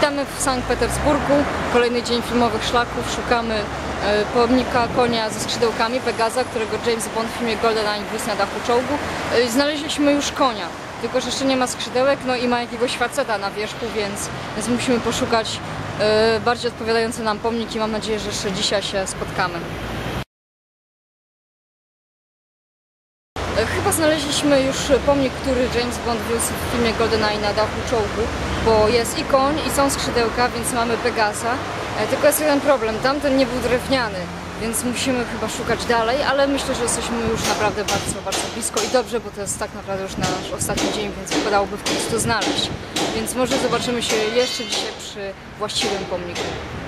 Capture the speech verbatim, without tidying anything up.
Witamy w Sankt Petersburgu, kolejny dzień filmowych szlaków, szukamy e, pomnika konia ze skrzydełkami, Pegaza, którego James Bond w filmie GoldenEye wysł na dachu czołgu. E, znaleźliśmy już konia, tylko że jeszcze nie ma skrzydełek, no i ma jakiegoś faceta na wierzchu, więc, więc musimy poszukać e, bardziej odpowiadający nam pomnik i mam nadzieję, że jeszcze dzisiaj się spotkamy. Chyba znaleźliśmy już pomnik, który James Bond wiózł w filmie GoldenEye na dachu czołgu, bo jest i koń, i są skrzydełka, więc mamy Pegaza. Tylko jest jeden problem, tamten nie był drewniany, więc musimy chyba szukać dalej, ale myślę, że jesteśmy już naprawdę bardzo, bardzo blisko i dobrze, bo to jest tak naprawdę już nasz ostatni dzień, więc wypadałoby w końcu to znaleźć. Więc może zobaczymy się jeszcze dzisiaj przy właściwym pomniku.